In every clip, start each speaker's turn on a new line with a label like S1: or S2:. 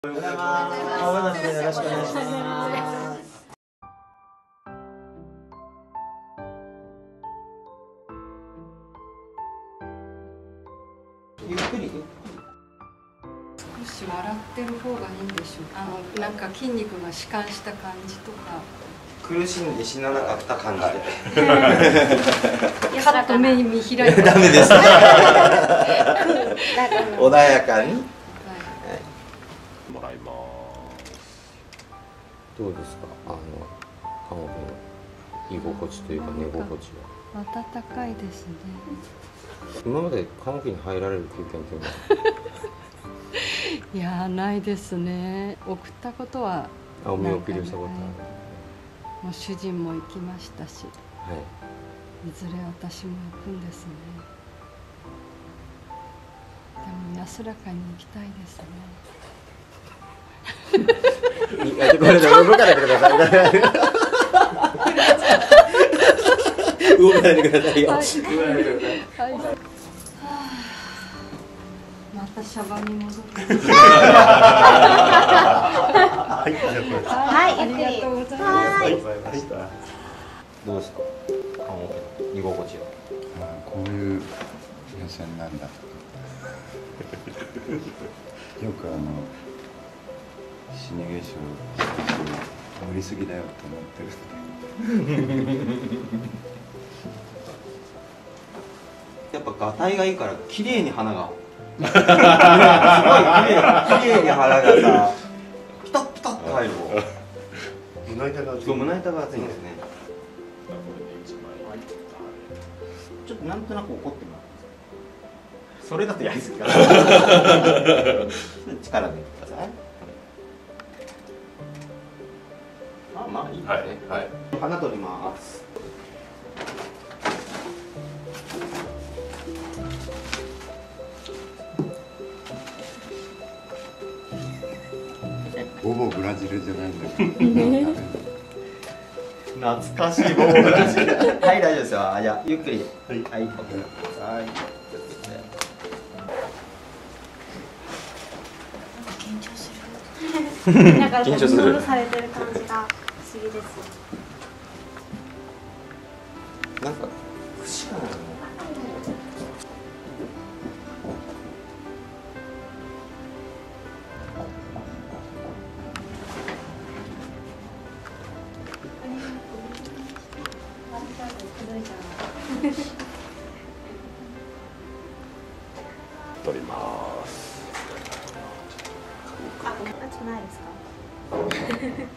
S1: おはようございます。よろしくお願いします。ゆっくり。
S2: 少し笑ってる方がいいんでしょう。なんか筋肉が弛緩した感じとか。
S1: 苦しんで死ななかった感じで。
S2: カッと目見開いて。
S1: ダメです。穏やかに。
S3: もらいます。
S4: どうですか、看護婦の居心地というか寝心地は。
S2: 暖かいですね。
S4: 今まで看護婦に入られる経験というのは。
S2: いやないですね。送ったことは
S4: お見送りをしたことある。
S2: もう主人も行きましたし、
S4: はい。
S2: いずれ私も行くんですね。でも安らかに行きたいですね。
S4: ごめんなさい、動かないでください。動かないでくださいよ。
S2: はい。またシャバに戻って。
S3: はい、じゃあこれ。
S2: はい、ありがとうございます。
S3: ありがとうございました。
S4: どうですか、看護婦の居心地は。
S5: こういう目線なんだ。よく死に化粧して盛りすぎだよと思ってる。
S1: やっぱガタイがいいから綺麗に鼻が。すごい綺麗に鼻がさ、ピタッピタッと入る。
S3: 胸板が厚い。
S1: そう、胸板が厚いんですね。ちょっとなんとなく怒ってもらっていいですか。それだとやりすぎかな。力でください。まあいいですね。
S3: はいはい。
S1: 鼻取ります。
S5: ほぼブラジルじゃないんだけど。
S1: 懐かしいボールだし。はい、大丈夫ですよ。じゃあゆっくり。はい、お願いします。
S6: 緊張する。なんか
S4: 緊張する。
S6: されてる感じが不思議です。
S1: なんか節がないの。
S3: 取ります。
S6: 暑くないですか？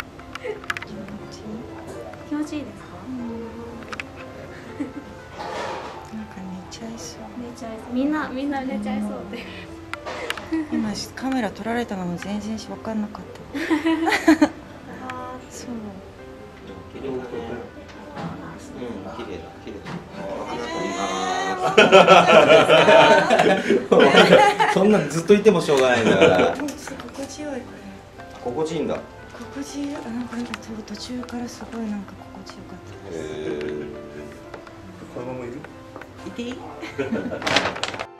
S6: 気持ちいいですか？
S7: なんか寝ちゃいそう。
S6: 寝ちゃいそう。みんな寝ちゃいそうで。
S7: 今カメラ撮られたのも全然分かんなかった。そう。
S1: 綺麗だね。綺麗だ、綺麗だ。そんなずっといてもしょうがないんだから。
S7: 心地よいこれ。
S1: 心地いいんだ。
S7: 心地いい。なんか途中からすごいなんか心地よかったです。
S3: このままいる？
S7: いていい？